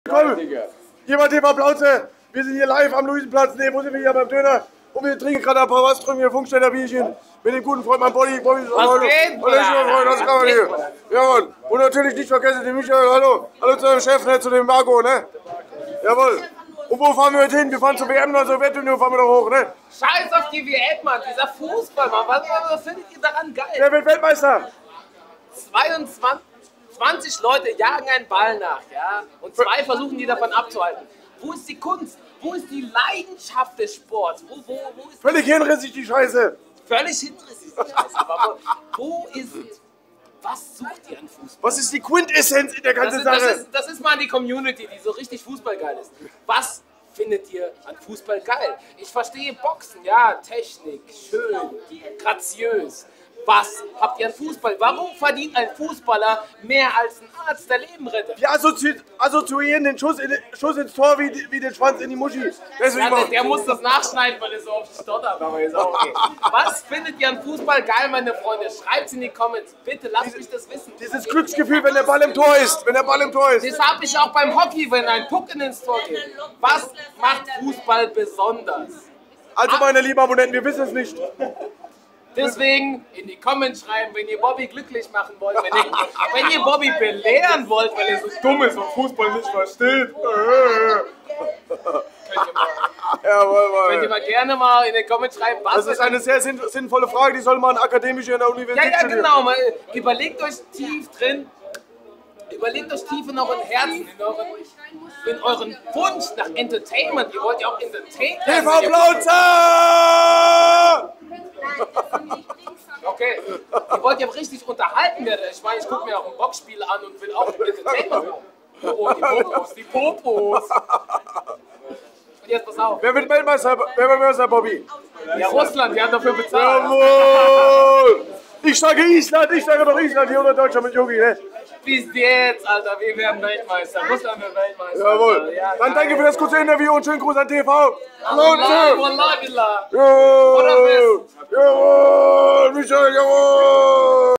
Komm, hier mal TV Plauze. Wir sind hier live am Luisenplatz. Ne, wo sind wir hier beim Döner? Und wir trinken gerade ein paar was, drücken hier Funksteller Bierchen. Mit dem guten Freund, mein Bobby. Was geht, das kann man hier. Jawohl. Und natürlich nicht vergessen, den Michael. Hallo. Hallo zu dem Chef, ne, zu dem Marco, ne? Jawohl. Und wo fahren wir heute hin? Wir fahren zur WM, also Sowjetunion fahren wir doch hoch, ne? Scheiß auf die WM, Mann. Dieser Fußball, Mann. Was findet ihr daran geil? Wer wird Weltmeister? 20 Leute jagen einen Ball nach, ja? Und 2 versuchen die davon abzuhalten. Wo ist die Kunst? Wo ist die Leidenschaft des Sports? Wo ist völlig hinrissig die Scheiße. völlig hinrissig die Scheiße. Aber wo ist... Was sucht ihr an Fußball? Was ist die Quintessenz in der ganzen Sache? Das ist mal die Community, die so richtig fußballgeil ist. Was findet ihr an Fußball geil? Ich verstehe Boxen, ja, Technik, schön, graziös. Was habt ihr an Fußball? Warum verdient ein Fußballer mehr als ein Arzt, der Leben rettet? Wir assoziieren den Schuss ins Tor wie den Schwanz in die Muschi. Ja, der muss das nachschneiden, weil er so oft stottert, aber ist auch okay. Was findet ihr an Fußball geil, meine Freunde? Schreibt es in die Comments. Bitte lasst mich das wissen. Dieses Glücksgefühl, wenn der Ball im Tor ist. Wenn der Ball im Tor ist. Das habe ich auch beim Hockey, wenn ein Puck ins Tor geht. Was macht Fußball besonders? Also, meine lieben Abonnenten, wir wissen es nicht. Deswegen in die Comments schreiben, wenn ihr Bobby glücklich machen wollt, wenn ihr Bobby belehren wollt, weil er so dumm ist und Fußball nicht versteht. Könnt ihr mal gerne mal in den Comments schreiben, was... Das ist eine sehr sinnvolle Frage, die soll man akademisch in der Universität Ja, genau. Mal, überlegt euch tief drin, überlegt euch tief in euren Herzen, in euren Wunsch nach Entertainment. Ihr wollt ja auch Entertainment. TV Plauze! Okay, ihr wollt ja richtig unterhalten werden. Ich meine, ich gucke mir auch ein Boxspiel an und will auch Entertainment. Oh, die Popos. Und jetzt pass auf. Wer wird Weltmeister, Bobby? Ja, Russland, die haben dafür bezahlt. Jawohl! Ich sage Island, ich sage doch Island, hier oder Deutschland mit Yogi, ne? Bis jetzt, Alter, wir werden Weltmeister. Russland wird Weltmeister. Jawohl. Ja, dann danke für das kurze Interview und schönen Gruß an TV. Wallah, billah. Jawohl, Michael, jawohl.